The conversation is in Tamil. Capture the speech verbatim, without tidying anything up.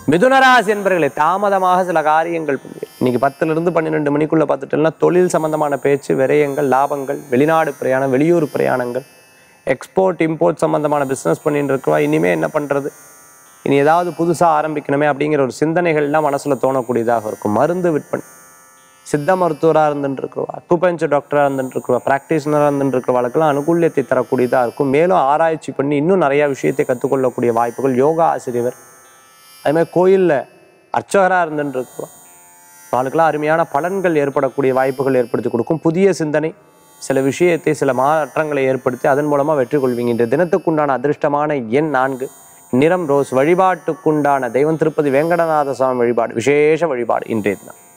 மிதுன ராசி என்பவர்களே, தாமதமாக சில காரியங்கள் பண்ணுவீங்க. இன்னைக்கு பத்துல இருந்து பன்னிரெண்டு மணிக்குள்ள பார்த்துட்டோம்னா தொழில் சம்பந்தமான பேச்சு, விரயங்கள், லாபங்கள், வெளிநாடு பிரயாணம், வெளியூர் பிரயாணங்கள், எக்ஸ்போர்ட் இம்போர்ட் சம்பந்தமான பிஸ்னஸ் பண்ணிட்டு இருக்கவா இனிமே என்ன பண்றது, இனி ஏதாவது புதுசாக ஆரம்பிக்கணுமே அப்படிங்கிற ஒரு சிந்தனைகள்லாம் மனசுல தோணக்கூடியதாக இருக்கும். மருந்து விற்பனை, சித்த மருத்துவராக இருந்துட்டு இருக்கிறவா, அக்குபஞ்சர் டாக்டராக இருந்துட்டு இருக்கிறவா, ப்ராக்டிஷனராக இருந்துட்டு இருக்கிறவாளுக்கெல்லாம் அனுகூல்யத்தை தரக்கூடியதாக இருக்கும். மேலும் ஆராய்ச்சி பண்ணி இன்னும் நிறையா விஷயத்தை கற்றுக்கொள்ளக்கூடிய வாய்ப்புகள். யோகா ஆசிரியர், அதே மாதிரி கோயிலில் அர்ச்சகராக இருந்துட்டு இருக்கிறோம், அவளுக்கெல்லாம் அருமையான பலன்கள் ஏற்படக்கூடிய வாய்ப்புகள் ஏற்படுத்தி கொடுக்கும். புதிய சிந்தனை, சில விஷயத்தை சில மாற்றங்களை ஏற்படுத்தி அதன் மூலமாக வெற்றி கொள்வீங்க. இன்று தினத்துக்குண்டான அதிர்ஷ்டமான எண் நான்கு, நிறம் ரோஸ். வழிபாட்டுக்குண்டான தெய்வம் திருப்பதி வேங்கடநாத சுவாமி வழிபாடு, விசேஷ வழிபாடு இன்றைய தினம்.